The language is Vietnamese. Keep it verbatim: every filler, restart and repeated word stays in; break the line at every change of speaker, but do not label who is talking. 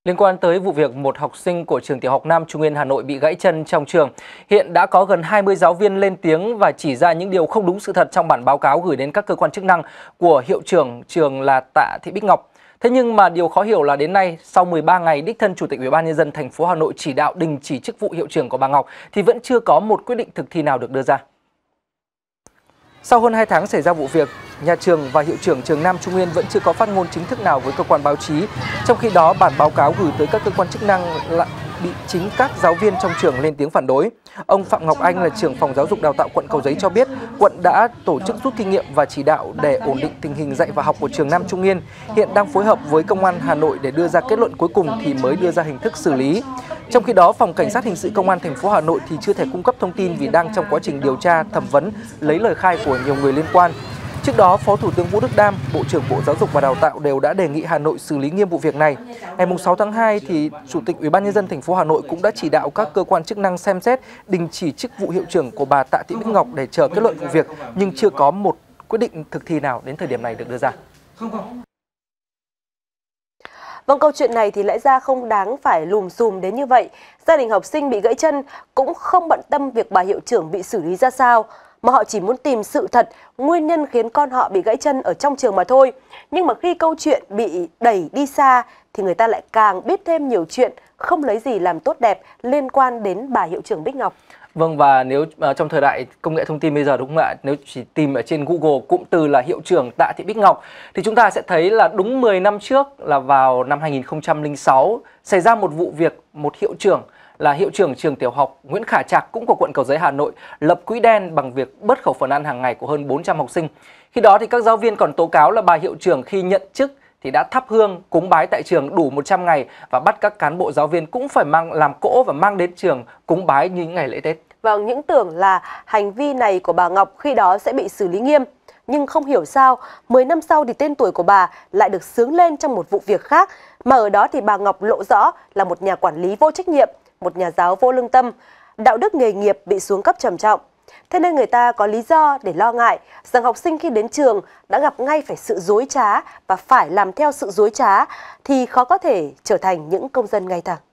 Liên quan tới vụ việc một học sinh của trường tiểu học Nam Trung Yên Hà Nội bị gãy chân trong trường, hiện đã có gần hai mươi giáo viên lên tiếng và chỉ ra những điều không đúng sự thật trong bản báo cáo gửi đến các cơ quan chức năng của hiệu trưởng trường là Tạ Thị Bích Ngọc. Thế nhưng mà điều khó hiểu là đến nay, sau mười ba ngày đích thân Chủ tịch Ủy ban nhân dân thành phố Hà Nội chỉ đạo đình chỉ chức vụ hiệu trưởng của bà Ngọc thì vẫn chưa có một quyết định thực thi nào được đưa ra. Sau hơn hai tháng xảy ra vụ việc, nhà trường và hiệu trưởng trường Nam Trung Yên vẫn chưa có phát ngôn chính thức nào với cơ quan báo chí. Trong khi đó, bản báo cáo gửi tới các cơ quan chức năng lại bị chính các giáo viên trong trường lên tiếng phản đối. Ông Phạm Ngọc Anh là trưởng phòng giáo dục đào tạo quận Cầu Giấy cho biết, quận đã tổ chức rút kinh nghiệm và chỉ đạo để ổn định tình hình dạy và học của trường Nam Trung Yên. Hiện đang phối hợp với Công an Hà Nội để đưa ra kết luận cuối cùng thì mới đưa ra hình thức xử lý. Trong khi đó, Phòng Cảnh sát Hình sự Công an thành phố Hà Nội thì chưa thể cung cấp thông tin vì đang trong quá trình điều tra, thẩm vấn, lấy lời khai của nhiều người liên quan. Trước đó, Phó Thủ tướng Vũ Đức Đam, Bộ trưởng Bộ Giáo dục và Đào tạo đều đã đề nghị Hà Nội xử lý nghiêm vụ việc này. Ngày sáu tháng hai, thì Chủ tịch Ủy ban nhân dân thành phố Hà Nội cũng đã chỉ đạo các cơ quan chức năng xem xét đình chỉ chức vụ hiệu trưởng của bà Tạ Thị Bích Ngọc để chờ kết luận vụ việc, nhưng chưa có một quyết định thực thi nào đến thời điểm này được đưa ra.
Vâng, câu chuyện này thì lẽ ra không đáng phải lùm xùm đến như vậy. Gia đình học sinh bị gãy chân cũng không bận tâm việc bà hiệu trưởng bị xử lý ra sao, mà họ chỉ muốn tìm sự thật, nguyên nhân khiến con họ bị gãy chân ở trong trường mà thôi. Nhưng mà khi câu chuyện bị đẩy đi xa thì người ta lại càng biết thêm nhiều chuyện không lấy gì làm tốt đẹp liên quan đến bà hiệu trưởng Bích Ngọc.
Vâng, và nếu uh, trong thời đại công nghệ thông tin bây giờ đúng không ạ, nếu chỉ tìm ở trên Google cụm từ là hiệu trưởng Tạ Thị Bích Ngọc thì chúng ta sẽ thấy là đúng mười năm trước, là vào năm hai nghìn không trăm lẻ sáu, xảy ra một vụ việc một hiệu trưởng là hiệu trưởng trường tiểu học Nguyễn Khả Trạc cũng của quận Cầu Giấy Hà Nội lập quỹ đen bằng việc bớt khẩu phần ăn hàng ngày của hơn bốn trăm học sinh. Khi đó thì các giáo viên còn tố cáo là bà hiệu trưởng khi nhận chức thì đã thắp hương cúng bái tại trường đủ một trăm ngày và bắt các cán bộ giáo viên cũng phải mang làm cỗ và mang đến trường cúng bái như những ngày lễ Tết.
Vâng, những tưởng là hành vi này của bà Ngọc khi đó sẽ bị xử lý nghiêm. Nhưng không hiểu sao, mười năm sau thì tên tuổi của bà lại được xướng lên trong một vụ việc khác. Mà ở đó thì bà Ngọc lộ rõ là một nhà quản lý vô trách nhiệm, một nhà giáo vô lương tâm, đạo đức nghề nghiệp bị xuống cấp trầm trọng. Thế nên người ta có lý do để lo ngại rằng học sinh khi đến trường đã gặp ngay phải sự dối trá và phải làm theo sự dối trá thì khó có thể trở thành những công dân ngay thẳng.